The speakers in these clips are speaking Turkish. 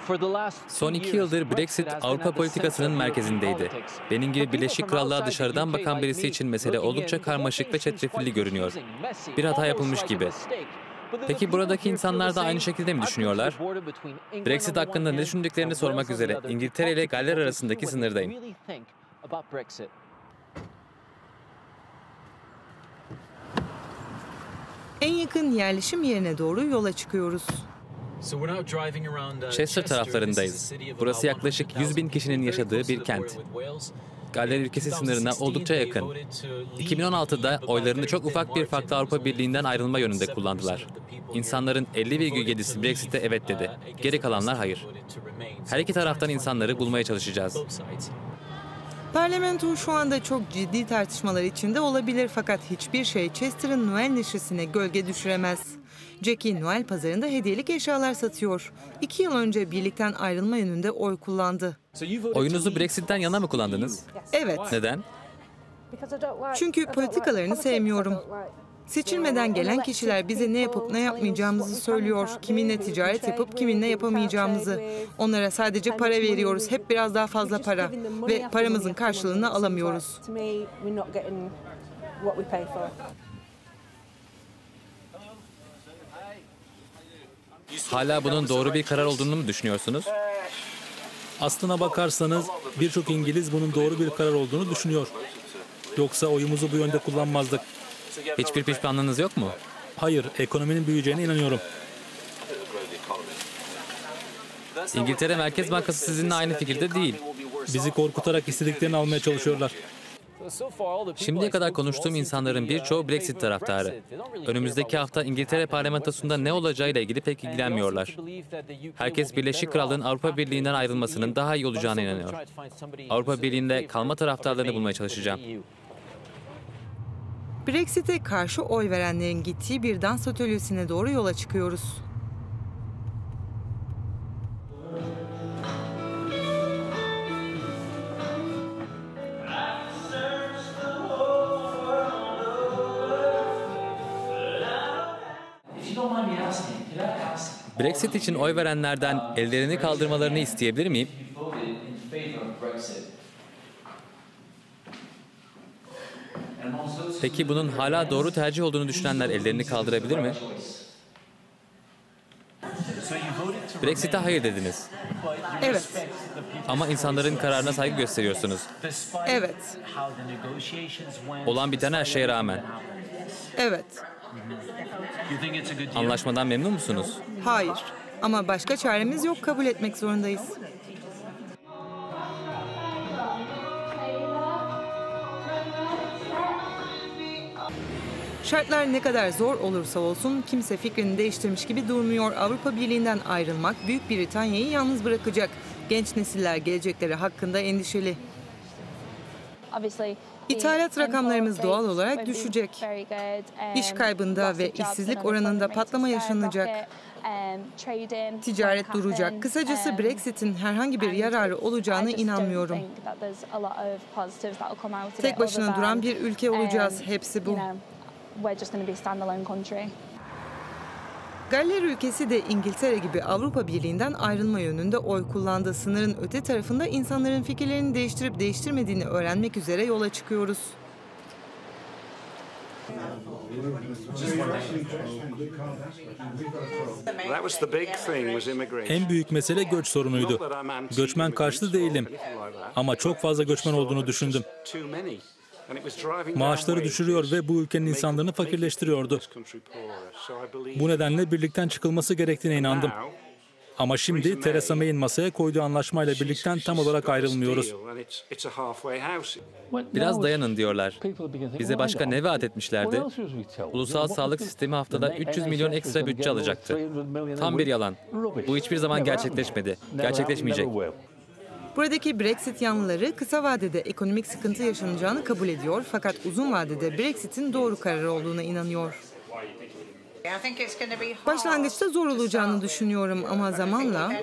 Son 2 yıldır Brexit Avrupa politikasının merkezindeydi. Benim gibi Birleşik Krallığa dışarıdan bakan birisi için mesele oldukça karmaşık ve çetrefilli görünüyor. Bir hata yapılmış gibi. Peki buradaki insanlar da aynı şekilde mi düşünüyorlar? Brexit hakkında ne düşündüklerini sormak üzere İngiltere ile Galler arasındaki sınırdayım. En yakın yerleşim yerine doğru yola çıkıyoruz. Chester taraflarındayız. Burası yaklaşık 100.000 kişinin yaşadığı bir kent. Galler ülkesi sınırına oldukça yakın. 2016'da oylarını çok ufak bir farklı Avrupa Birliği'nden ayrılma yönünde kullandılar. İnsanların 50,7'si Brexit'e evet dedi. Geri kalanlar hayır. Her iki taraftan insanları bulmaya çalışacağız. Parlamento şu anda çok ciddi tartışmalar içinde olabilir fakat hiçbir şey Chester'ın Noel neşesine gölge düşüremez. Jackie Noel pazarında hediyelik eşyalar satıyor. 2 yıl önce birlikten ayrılma yönünde oy kullandı. Oyunuzu Brexit'ten yana mı kullandınız? Evet. Neden? Çünkü politikalarını sevmiyorum. Seçilmeden gelen kişiler bize ne yapıp ne yapmayacağımızı söylüyor. Kiminle ticaret yapıp kiminle yapamayacağımızı. Onlara sadece para veriyoruz. Hep biraz daha fazla para. Ve paramızın karşılığını alamıyoruz. Hala bunun doğru bir karar olduğunu mu düşünüyorsunuz? Aslına bakarsanız birçok İngiliz bunun doğru bir karar olduğunu düşünüyor. Yoksa oyumuzu bu yönde kullanmazdık. Hiçbir pişmanlığınız yok mu? Hayır, ekonominin büyüyeceğine inanıyorum. İngiltere Merkez Bankası sizinle aynı fikirde değil. Bizi korkutarak istediklerini almaya çalışıyorlar. Şimdiye kadar konuştuğum insanların birçoğu Brexit taraftarı. Önümüzdeki hafta İngiltere parlamentosunda ne olacağıyla ilgili pek ilgilenmiyorlar. Herkes Birleşik Krallığın Avrupa Birliği'nden ayrılmasının daha iyi olacağına inanıyor. Avrupa Birliği'nde kalma taraftarlarını bulmaya çalışacağım. Brexit'e karşı oy verenlerin gittiği bir dans atölyesine doğru yola çıkıyoruz. Brexit için oy verenlerden ellerini kaldırmalarını isteyebilir miyim? Peki bunun hala doğru tercih olduğunu düşünenler ellerini kaldırabilir mi? Brexit'e hayır dediniz. Evet. Ama insanların kararına saygı gösteriyorsunuz. Evet. Olan biten her şeye rağmen. Evet. Anlaşmadan memnun musunuz? Hayır. Ama başka çaremiz yok, kabul etmek zorundayız. Şartlar ne kadar zor olursa olsun kimse fikrini değiştirmiş gibi durmuyor. Avrupa Birliği'nden ayrılmak Büyük Britanya'yı yalnız bırakacak. Genç nesiller gelecekleri hakkında endişeli. İthalat rakamlarımız doğal olarak düşecek. İş kaybında ve işsizlik oranında patlama yaşanacak. Ticaret duracak. Kısacası Brexit'in herhangi bir yararı olacağına inanmıyorum. Tek başına duran bir ülke olacağız. Hepsi bu. Galler ülkesi de İngiltere gibi Avrupa Birliği'nden ayrılma yönünde oy kullandı. Sınırın öte tarafında insanların fikirlerini değiştirip değiştirmediğini öğrenmek üzere yola çıkıyoruz. En büyük mesele göç sorunuydu. Göçmen karşıtı değilim. Ama çok fazla göçmen olduğunu düşündüm. Maaşları düşürüyor ve bu ülkenin insanlarını fakirleştiriyordu. Bu nedenle birlikten çıkılması gerektiğine inandım. Ama şimdi Theresa May'in masaya koyduğu anlaşmayla birlikten tam olarak ayrılmıyoruz. Biraz dayanın diyorlar. Bize başka ne vaat etmişlerdi? Ulusal sağlık sistemi haftada 300 milyon ekstra bütçe alacaktı. Tam bir yalan. Bu hiçbir zaman gerçekleşmedi. Gerçekleşmeyecek. Buradaki Brexit yanlıları kısa vadede ekonomik sıkıntı yaşanacağını kabul ediyor fakat uzun vadede Brexit'in doğru karar olduğuna inanıyor. Başlangıçta zor olacağını düşünüyorum ama zamanla...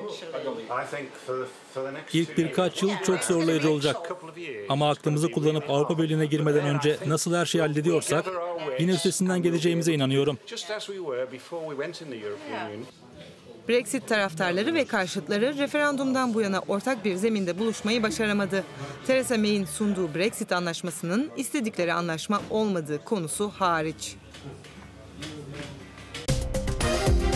İlk birkaç yıl çok zorlayıcı olacak. Ama aklımızı kullanıp Avrupa Birliği'ne girmeden önce nasıl her şeyi hallediyorsak yine üstesinden geleceğimize inanıyorum. Brexit taraftarları ve karşıtları referandumdan bu yana ortak bir zeminde buluşmayı başaramadı. Theresa May'in sunduğu Brexit anlaşmasının istedikleri anlaşma olmadığı konusu hariç.